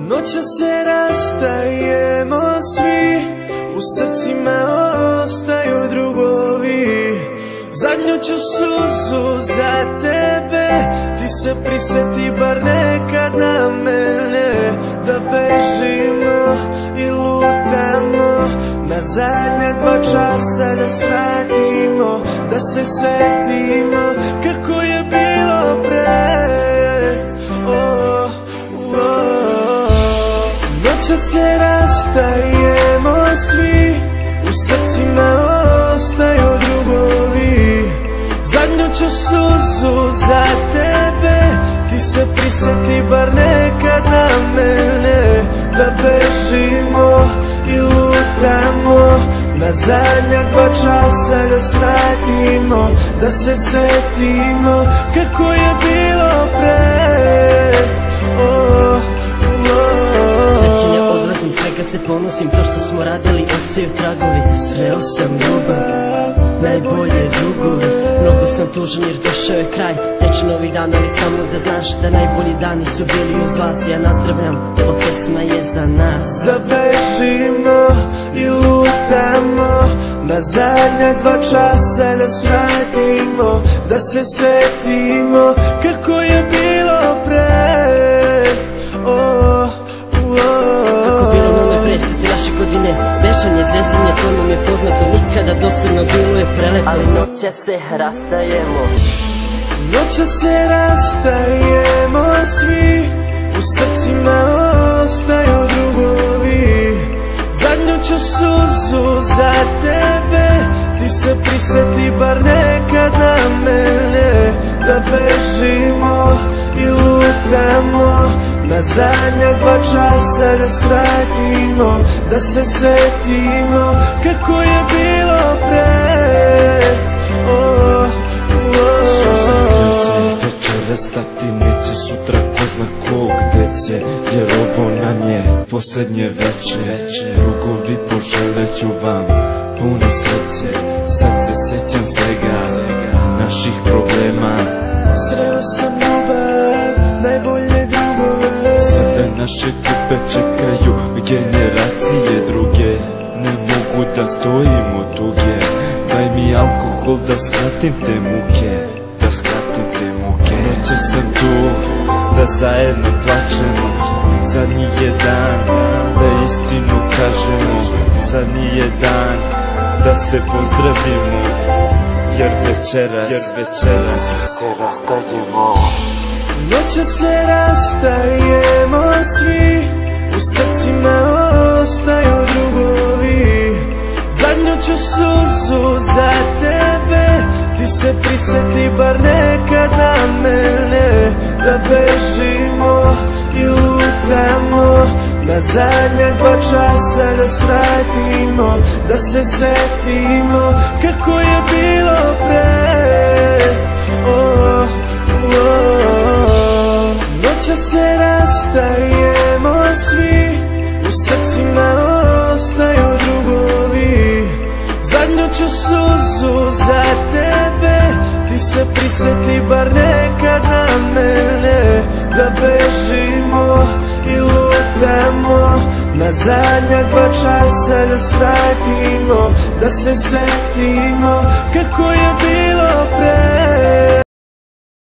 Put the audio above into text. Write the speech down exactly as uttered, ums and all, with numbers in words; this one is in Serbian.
Noća se rastajemo svi, u srcima ostaju drugovi. Zadnju ću suzu za tebe, ti se prisjeti bar nekad na mene. Da bežimo i lutamo, na zadnja dva časa da svratimo, da se setimo kako je bilo pre. Oh, oh. Noća se rastajemo svi, u srcima ostaju drugovi. Zadnju ću suzu za tebe, ti se prisjeti bar nekad na mene. Da bežimo i lutamo, na zadnja dva časa da svratimo, da se setimo kako je bilo pre. Oh, oh. Srećenja odlazim, svega se ponosim, to što smo radili ostaju tragovi. Sreo sam ljubav, najbolje drugove. Mnogo sam tužan jer došao je kraj, teče novi dan, ali samo da znaš da najbolji dani su bili uz vas. Ja nazdravljam, ova pesma je za nas. Da bežimo i lutamo, na zadnja dva časa da svratimo, da se setimo kako je bilo pre. Oh, kako bilo nam je pre, sve te naše godine, bešanje, zezanje, to nam je poznato. Nikada dosadno, bilo je prelepo, ali noća se rastajemo. Noća se rastajemo svi, u srcima ostaju drugovi. Zadnju ću suzu za tebe, ti se prisjeti bar nekad na mene. Da bežimo i lutamo, na zadnja dva časa da svratimo, da se setimo kako je bilo pre. Oh, stati neće sutra ko zna ko gde će, jer ovo nam je poslednje veče. Drugovi, poželeću vam puno sreće, sad se sećam svega naših problema. Sreo sam ljubav, najbolje drugove. Sada naše grupe čekaju generacije druge, ne mogu da stojimo tuge. Daj mi alkohol da skratim te muke, da skratim te muke. Noće sam tu da zajedno plačemo, zadnji je dan da istinu kažemo, zadnji je dan da se pozdravimo, jer večeras, jer večeras se rastajemo. Noća se rastajemo svi, u srcima ostaju drugovi. Zadnju ću suzu za tebe, ti se prisjeti bar nekad na mene. Da bežimo i lutamo, na zadnja dva časa da svratimo, da se setimo kako je bilo pre. Oh, oh. Noća se rastajemo svi, u srcima ostaju drugovi. Zadnju ću suzu za tebe, ti se prisjeti bar nekad na mene. Da bežimo i lutamo, na zadnja dva časa da svratimo, da se setimo kako je bilo pre.